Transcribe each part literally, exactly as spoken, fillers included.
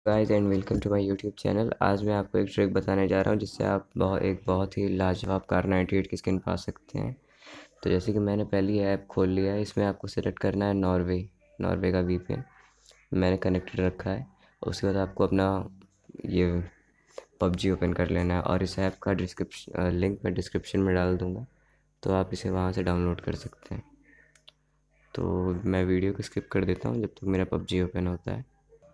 Guys and welcome to my YouTube channel. आज मैं आपको एक ट्रिक बताने जा रहा हूं जिससे आप बहुत एक बहुत ही लाजवाब कार नाइन्टी एट की स्किन पा सकते हैं। तो जैसे कि मैंने पहली ऐप खोल लिया है, इसमें आपको सेलेक्ट करना है नॉर्वे नॉर्वे का वीपीएन मैंने कनेक्टेड रखा है। उसके बाद आपको अपना ये पबजी ओपन कर लेना है और इस ऐप का डिस्क्रिप्शन लिंक मैं डिस्क्रिप्शन में डाल दूँगा, तो आप इसे वहाँ से डाउनलोड कर सकते हैं। तो मैं वीडियो को स्किप कर देता हूँ जब तक मेरा पबजी ओपन होता है।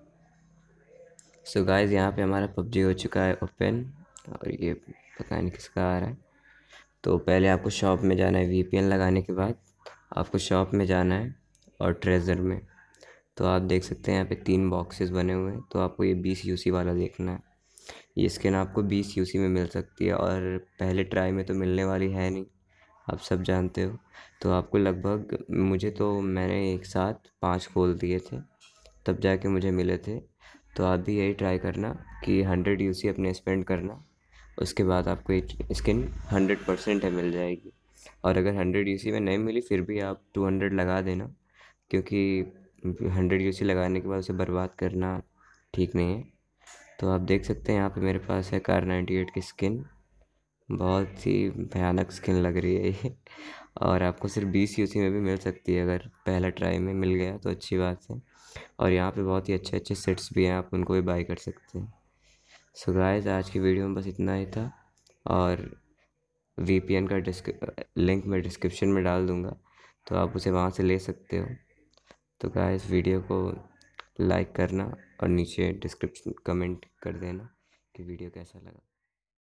सो गाइस, यहाँ पे हमारा पबजी हो चुका है ओपन और ये पता नहीं किसका आ रहा है। तो पहले आपको शॉप में जाना है, वीपीएन लगाने के बाद आपको शॉप में जाना है और ट्रेजर में। तो आप देख सकते हैं यहाँ पे तीन बॉक्सेस बने हुए हैं, तो आपको ये बीस यूसी वाला देखना है। ये स्किन आपको बीस यूसी में मिल सकती है और पहले ट्राई में तो मिलने वाली है नहीं, आप सब जानते हो। तो आपको लगभग, मुझे तो मैंने एक साथ पाँच खोल दिए थे तब जाके मुझे मिले थे। तो आप भी यही ट्राई करना कि हंड्रेड यूसी अपने स्पेंड करना, उसके बाद आपको एक स्किन हंड्रेड परसेंट है मिल जाएगी। और अगर हंड्रेड यूसी में नहीं मिली फिर भी आप टू हंड्रेड लगा देना, क्योंकि हंड्रेड यूसी लगाने के बाद उसे बर्बाद करना ठीक नहीं है। तो आप देख सकते हैं यहाँ पे मेरे पास है कार नाइन्टी एट की स्किन। बहुत ही भयानक स्किन लग रही है ये और आपको सिर्फ बीस यूसी में भी मिल सकती है। अगर पहला ट्राई में मिल गया तो अच्छी बात है। और यहाँ पे बहुत ही अच्छे अच्छे सेट्स भी हैं, आप उनको भी बाई कर सकते हैं। सो गाइस, आज की वीडियो में बस इतना ही था और वीपीएन का डिस्क लिंक मैं डिस्क्रिप्शन में डाल दूँगा, तो आप उसे वहाँ से ले सकते हो। तो गाइस, वीडियो को लाइक करना और नीचे डिस्क्रिप्शन कमेंट कर देना कि वीडियो कैसा लगा।